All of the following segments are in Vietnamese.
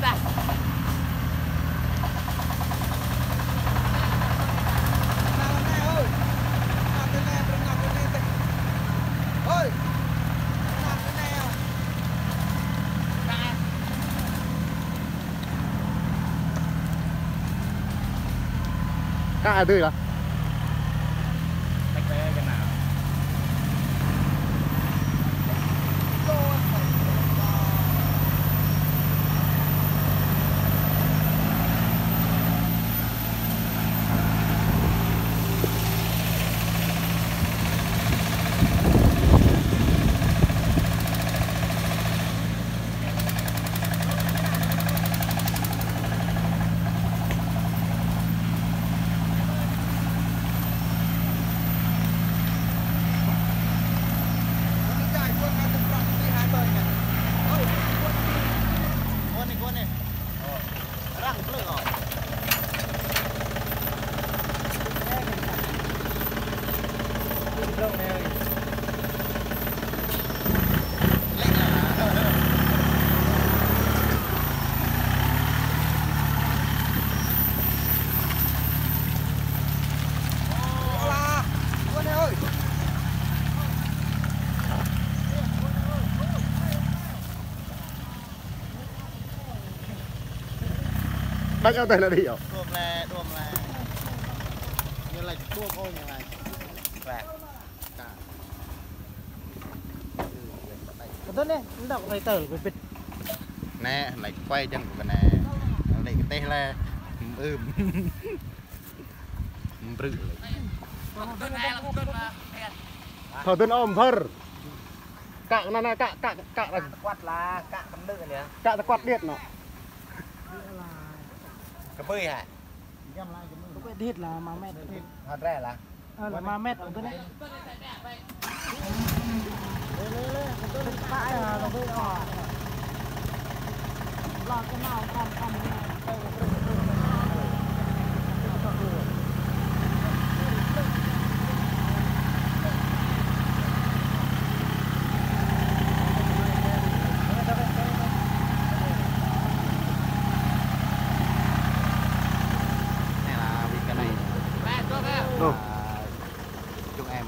ta Các ai tươi là đánh ao tay là đi hả? Đuông là như là đuông thôi như này vàng cả cái tốt đấy nó đọc phải tờ phải bịt nè lại quay chân của mình nè lại cái tay là bự thở tên ôm phơ cạ này cạ là quạt là cạ cầm lư này cạ là quạt điện nó cái bơi hả cái thịt là mà mét thật ra là mà mét ở bên đấy lên phải là nó hơi đỏ lọt cái nào còn chúng em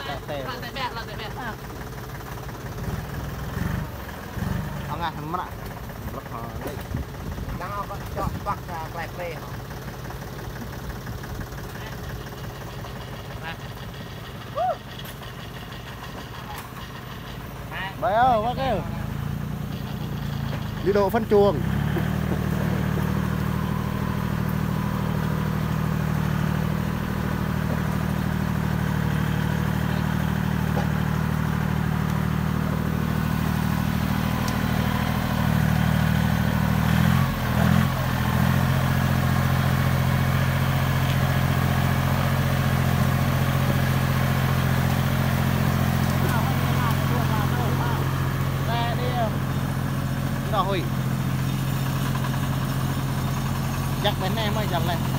ông à mất ạ mất họ đây đang họ chọn bạc lại về họ Đấy ơi bác ơi đi độ phân chuồng rồi giặt bên này mới giặt lên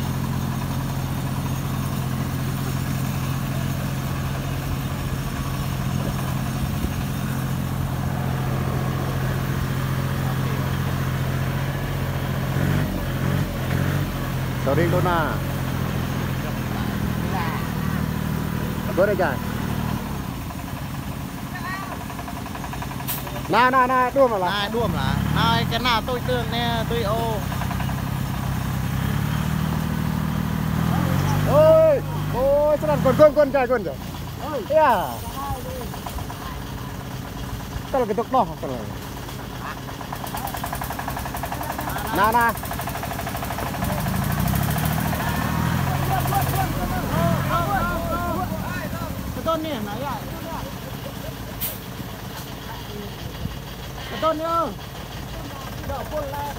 Tàu đi đâu nà bữa đây trời na đuông là đuông là ai cái nào tôi tương nè tôi ô ôi sao làm con trai con rồi yeah tao là cái tốc đó tao là na cái tôn này nói lại cái tôn nữa đậu quân la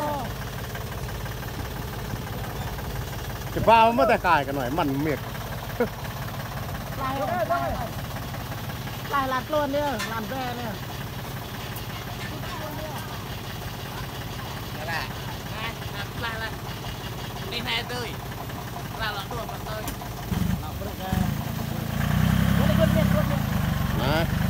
cái bao mất tay cài cái nồi mặn miệt lại lạt luôn đi làm ve nè lại đi này tươi là đuổi vào tươi Đấy.